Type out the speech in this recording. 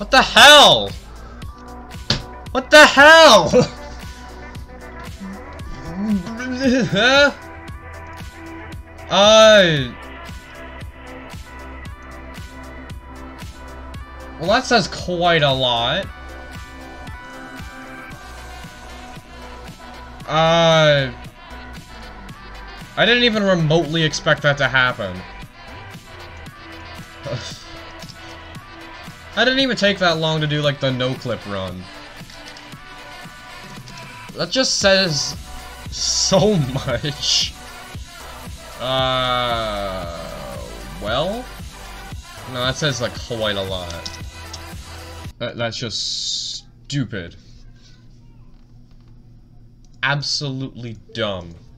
What the hell? What the hell? Well, that says quite a lot. I didn't even remotely expect that to happen. I didn't even take that long to do, like, the Noclip run. That just says so much. Well? No, that says, like, quite a lot. That's just stupid. Absolutely dumb.